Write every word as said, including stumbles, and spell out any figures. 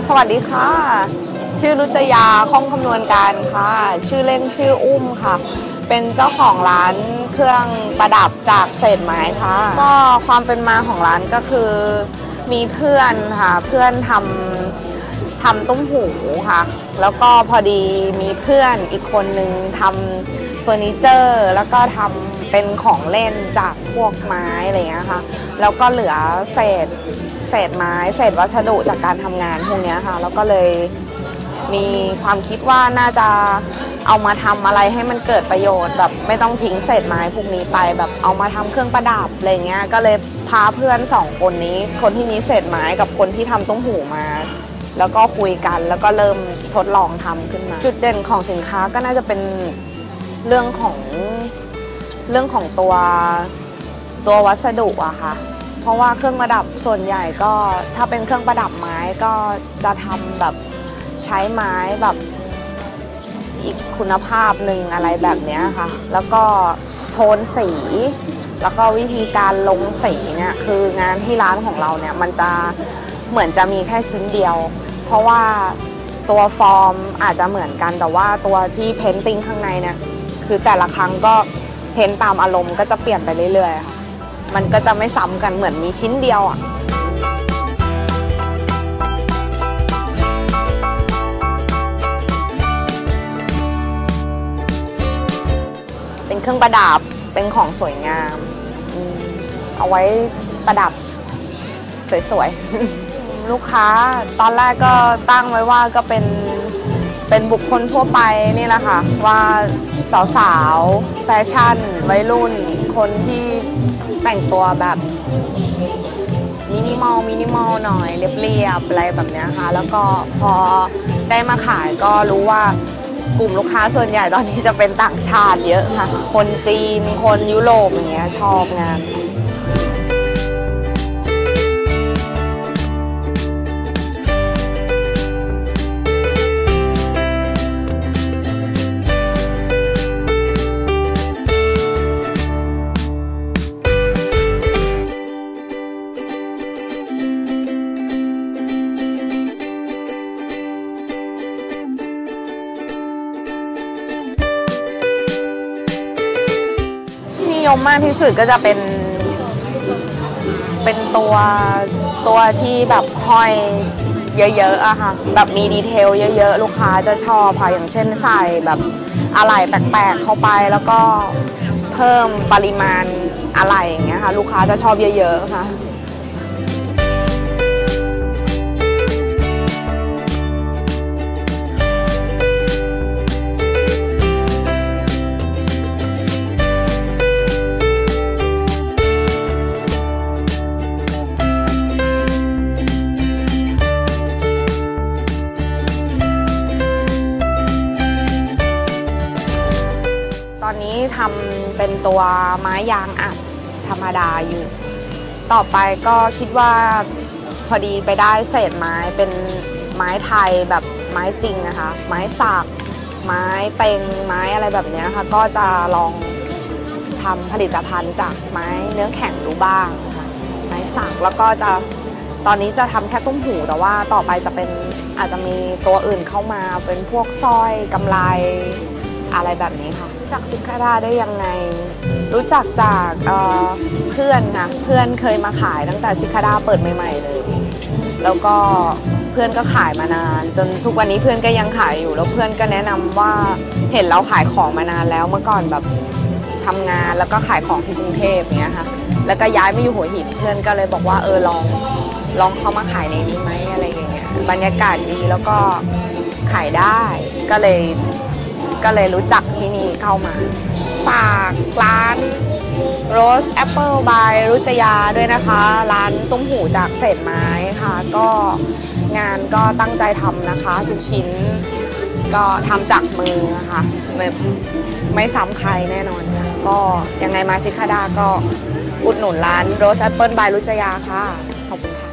สวัสดีค่ะชื่อรุจยาข้องคำนวณการค่ะชื่อเล่นชื่ออุ้มค่ะเป็นเจ้าของร้านเครื่องประดับจากเศษไม้ค่ะก็ความเป็นมาของร้านก็คือมีเพื่อนค่ะเพื่อนทำทำตุ้มหูค่ะแล้วก็พอดีมีเพื่อนอีกคนนึงทำเฟอร์นิเจอร์แล้วก็ทำเป็นของเล่นจากพวกไม้อะไรอย่างเงี้ยค่ะแล้วก็เหลือเศษเศษไม้เศษวัสดุจากการทำงานพวกนี้ค่ะแล้วก็เลยมีความคิดว่าน่าจะเอามาทำอะไรให้มันเกิดประโยชน์แบบไม่ต้องทิ้งเศษไม้พวกนี้ไปแบบเอามาทำเครื่องประดับอะไรเงี้ยก็เลยพาเพื่อนสองคนนี้คนที่มีเศษไม้กับคนที่ทำตุ้มหูมาแล้วก็คุยกันแล้วก็เริ่มทดลองทำขึ้นมาจุดเด่นของสินค้าก็น่าจะเป็นเรื่องของเรื่องของตัวตัววัสดุอะค่ะเพราะว่าเครื่องประดับส่วนใหญ่ก็ถ้าเป็นเครื่องประดับไม้ก็จะทำแบบใช้ไม้แบบอีกคุณภาพหนึ่งอะไรแบบนี้ค่ะแล้วก็โทนสีแล้วก็วิธีการลงสีเนี่ยคืองานที่ร้านของเราเนี่ยมันจะเหมือนจะมีแค่ชิ้นเดียวเพราะว่าตัวฟอร์มอาจจะเหมือนกันแต่ว่าตัวที่เพ้นติ้งข้างในเนี่ยคือแต่ละครั้งก็เพ้นตามอารมณ์ก็จะเปลี่ยนไปเรื่อยๆค่ะมันก็จะไม่ซ้ำกันเหมือนมีชิ้นเดียวอ่ะเป็นเครื่องประดับเป็นของสวยงามเอาไว้ประดับสวยๆ ลูกค้าตอนแรกก็ตั้งไว้ว่าก็เป็นเป็นบุคคลทั่วไปนี่แหละค่ะว่าสาวๆแฟชั่นวัยรุ่นคนที่แต่งตัวแบบมินิมอลมินิมอลหน่อยเรียบๆอะไรแบบนี้ค่ะแล้วก็พอได้มาขายก็รู้ว่ากลุ่มลูกค้าส่วนใหญ่ตอนนี้จะเป็นต่างชาติเยอะค่ะคนจีนคนยุโรปอย่างเงี้ยชอบงานนิยมมากที่สุดก็จะเป็นเป็นตัวตัวที่แบบห้อยเยอะๆอะค่ะแบบมีดีเทลเยอะๆลูกค้าจะชอบค่ะอย่างเช่นใส่แบบอะไหล่แปลกๆเข้าไปแล้วก็เพิ่มปริมาณอะไหล่อย่างเงี้ยค่ะลูกค้าจะชอบเยอะๆค่ะตอนนี้ทำเป็นตัวไม้ยางอัดธรรมดาอยู่ต่อไปก็คิดว่าพอดีไปได้เศษไม้เป็นไม้ไทยแบบไม้จริงนะคะไม้สักไม้เต็งไม้อะไรแบบนี้ค่ะก็จะลองทำผลิตภัณฑ์จากไม้เนื้อแข็งดูบ้างค่ะไม้สักแล้วก็จะตอนนี้จะทำแค่ตุ้มหูแต่ว่าต่อไปจะเป็นอาจจะมีตัวอื่นเข้ามาเป็นพวกสร้อยกำไลอะไรแบบนี้ค่ะจากซิคาร่าได้ยังไงรู้จักจากเเพื่อนค่ะเพื่อนเคยมาขายตั้งแต่ซิคาร่าเปิดใหม่ๆเลยแล้วก็เพื่อนก็ขายมานานจนทุกวันนี้เพื่อนก็ยังขายอยู่แล้วเพื่อนก็แนะนำว่าเห็นเราขายของมานานแล้วเมื่อก่อนแบบทำงานแล้วก็ขายของที่กรุงเทพเนี้ยค่ะแล้วก็ย้ายมาอยู่หัวหินเพื่อนก็เลยบอกว่าเออลองลองเข้ามาขายในนี้ไหมอะไรอย่างเงี้ยบรรยากาศดีแล้วก็ขายได้ก็เลยก็เลยรู้จักที่นี่เข้ามาฝากร้าน Rose Apple by รุจยาด้วยนะคะร้านตุ้มหูจากเศษไม้ค่ะก็งานก็ตั้งใจทำนะคะทุกชิ้นก็ทำจากมือนะคะไม่ไม่ซ้ำใครแน่นอนค่ะก็ยังไงมาซิคาดาก็อุดหนุนร้าน Rose Apple by รุจยาค่ะขอบคุณค่ะ